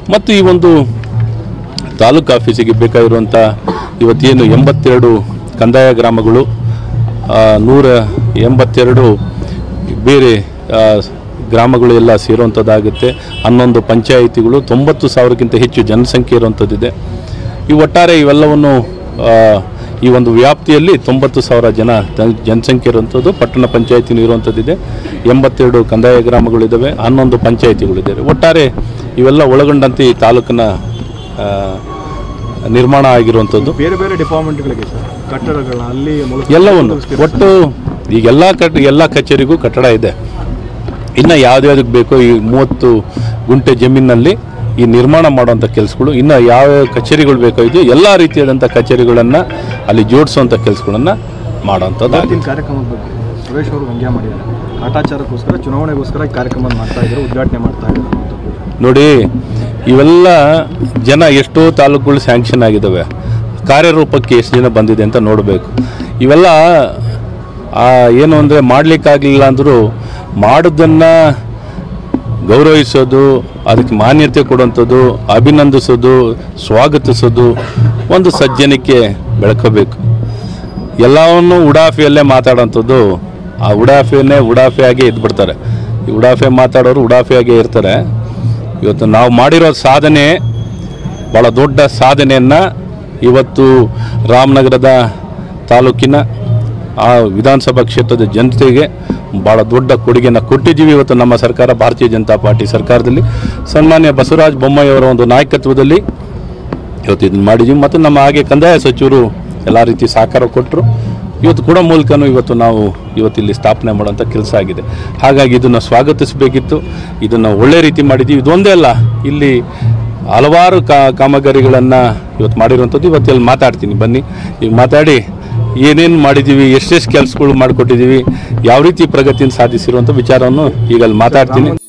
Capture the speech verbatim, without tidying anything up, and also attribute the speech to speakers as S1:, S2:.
S1: ಮತ್ತು ಈ ಒಂದು ತಾಲೂಕು ಆಫೀಸಿಗೆ ಬೇಕಾಗಿರುವಂಥ ಇವತ್ತೇನು ಎಂಬತ್ತೆರಡು ಕಂದಾಯ ಗ್ರಾಮಗಳು, ನೂರ ಎಂಬತ್ತೆರಡು ಬೇರೆ ಗ್ರಾಮಗಳು ಎಲ್ಲ ಸೇರುವಂಥದ್ದಾಗುತ್ತೆ. ಹನ್ನೊಂದು ಪಂಚಾಯಿತಿಗಳು, ತೊಂಬತ್ತು ಸಾವಿರಕ್ಕಿಂತ ಹೆಚ್ಚು ಜನಸಂಖ್ಯೆ ಇರುವಂಥದ್ದಿದೆ. ಈ ಒಟ್ಟಾರೆ ಇವೆಲ್ಲವನ್ನು ಈ ಒಂದು ವ್ಯಾಪ್ತಿಯಲ್ಲಿ ತೊಂಬತ್ತು ಸಾವಿರ ಜನ ಜನಸಂಖ್ಯೆ ಇರುವಂಥದ್ದು. ಪಟ್ಟಣ ಪಂಚಾಯಿತಿನೂ ಇರುವಂಥದ್ದಿದೆ. ಎಂಬತ್ತೆರಡು ಕಂದಾಯ ಗ್ರಾಮಗಳಿದ್ದಾವೆ, ಹನ್ನೊಂದು ಪಂಚಾಯಿತಿಗಳಿದ್ದಾವೆ. ಒಟ್ಟಾರೆ ಇವೆಲ್ಲ ಒಳಗೊಂಡಂತೆ ಈ ತಾಲೂಕಿನ ನಿರ್ಮಾಣ ಆಗಿರುವಂಥದ್ದು.
S2: ಬೇರೆ ಬೇರೆ ಡಿಪಾರ್ಟ್ಮೆಂಟ್ಗಳಿಗೆ ಕಟ್ಟಡಗಳನ್ನ ಅಲ್ಲಿ
S1: ಎಲ್ಲವನ್ನು ಒಟ್ಟು ಈಗೆಲ್ಲ ಕಟ್ ಎಲ್ಲ ಕಚೇರಿಗೂ ಕಟ್ಟಡ ಇದೆ. ಇನ್ನು ಯಾವುದ್ಯಾವುದಕ್ಕೆ ಬೇಕೋ ಈ ಮೂವತ್ತು ಗುಂಟೆ ಜಮೀನಿನಲ್ಲಿ ಈ ನಿರ್ಮಾಣ ಮಾಡುವಂಥ ಕೆಲಸಗಳು, ಇನ್ನು ಯಾವ್ಯಾವ ಕಚೇರಿಗಳು ಬೇಕೋ ಇದೆಯೋ ಎಲ್ಲ ರೀತಿಯಾದಂಥ ಕಚೇರಿಗಳನ್ನು ಅಲ್ಲಿ ಜೋಡಿಸುವಂಥ ಕೆಲಸಗಳನ್ನು ಮಾಡುವಂಥದ್ದು.
S2: ಕಾರ್ಯಕ್ರಮದ ಬಗ್ಗೆ ಸುರೇಶ್ ಅವರು ವ್ಯಂಗ್ಯ ಮಾಡಿದ್ದಾರೆ. ಕಾಟಾಚಾರಕ್ಕೋಸ್ಕರ, ಚುನಾವಣೆಗೋಸ್ಕರ ಈ ಕಾರ್ಯಕ್ರಮ ಮಾಡ್ತಾ ಇದ್ದಾರೆ, ಉದ್ಘಾಟನೆ ಮಾಡ್ತಾ ಇದ್ದಾರೆ. ನೋಡಿ, ಇವೆಲ್ಲ ಜನ ಎಷ್ಟೋ ತಾಲೂಕುಗಳು ಸ್ಯಾಂಕ್ಷನ್ ಆಗಿದ್ದಾವೆ, ಕಾರ್ಯರೂಪಕ್ಕೆ ಎಷ್ಟು ಜನ ಬಂದಿದೆ ಅಂತ ನೋಡಬೇಕು. ಇವೆಲ್ಲ ಏನು ಅಂದರೆ ಮಾಡಲಿಕ್ಕಾಗಲಿಲ್ಲ ಅಂದರೂ ಮಾಡೋದನ್ನು ಗೌರವಿಸೋದು, ಅದಕ್ಕೆ ಮಾನ್ಯತೆ ಕೊಡುವಂಥದ್ದು, ಅಭಿನಂದಿಸೋದು, ಸ್ವಾಗತಿಸೋದು ಒಂದು ಸಜ್ಜನಿಕೆ ಬೆಳ್ಕೋಬೇಕು. ಎಲ್ಲವನ್ನು ಉಡಾಫಿಯಲ್ಲೇ ಮಾತಾಡೋಂಥದ್ದು, ಆ ಉಡಾಫಿಯನ್ನೇ ಉಡಾಫಿಯಾಗಿ ಇದ್ಬಿಡ್ತಾರೆ. ಈ ಉಡಾಫಿ ಮಾತಾಡೋರು ಉಡಾಫಿಯಾಗೇ ಇರ್ತಾರೆ. ಇವತ್ತು ನಾವು ಮಾಡಿರೋ ಸಾಧನೆ ಭಾಳ ದೊಡ್ಡ ಸಾಧನೆಯನ್ನು ಇವತ್ತು ರಾಮನಗರದ ತಾಲೂಕಿನ ಆ ವಿಧಾನಸಭಾ ಕ್ಷೇತ್ರದ ಜನತೆಗೆ ಭಾಳ ದೊಡ್ಡ ಕೊಡುಗೆಯನ್ನು ಕೊಟ್ಟಿದ್ದೀವಿ. ಇವತ್ತು ನಮ್ಮ ಸರ್ಕಾರ, ಭಾರತೀಯ ಜನತಾ ಪಾರ್ಟಿ ಸರ್ಕಾರದಲ್ಲಿ ಸನ್ಮಾನ್ಯ ಬಸವರಾಜ ಬೊಮ್ಮಾಯಿ ಅವರ ಒಂದು ನಾಯಕತ್ವದಲ್ಲಿ ಇವತ್ತು ಇದನ್ನು ಮಾಡಿದ್ದೀವಿ. ಮತ್ತು ನಮ್ಮ ಹಾಗೆ ಕಂದಾಯ ಸಚಿವರು ಎಲ್ಲ ರೀತಿ ಸಹಕಾರ ಕೊಟ್ಟರು. ಇವತ್ತು ಕೂಡ ಮೂಲಕನೂ ಇವತ್ತು ನಾವು ಇವತ್ತಿಲ್ಲಿ ಸ್ಥಾಪನೆ ಮಾಡೋಂಥ ಕೆಲಸ ಆಗಿದೆ. ಹಾಗಾಗಿ ಇದನ್ನು ಸ್ವಾಗತಿಸಬೇಕಿತ್ತು. ಇದನ್ನು ಒಳ್ಳೆ ರೀತಿ ಮಾಡಿದ್ದೀವಿ. ಇದೊಂದೇ ಅಲ್ಲ, ಇಲ್ಲಿ ಹಲವಾರು ಕಾ ಕಾಮಗಾರಿಗಳನ್ನು ಇವತ್ತು ಮಾಡಿರುವಂಥದ್ದು. ಇವತ್ತು ಇಲ್ಲಿ ಮಾತಾಡ್ತೀನಿ, ಬನ್ನಿ. ಈಗ ಮಾತಾಡಿ ಏನೇನು ಮಾಡಿದ್ದೀವಿ, ಎಷ್ಟೆಷ್ಟು ಕೆಲಸಗಳು ಮಾಡಿಕೊಟ್ಟಿದ್ದೀವಿ, ಯಾವ ರೀತಿ ಪ್ರಗತಿಯನ್ನು ಸಾಧಿಸಿರುವಂಥ ವಿಚಾರವನ್ನು ಈಗ ಅಲ್ಲಿ ಮಾತಾಡ್ತೀನಿ.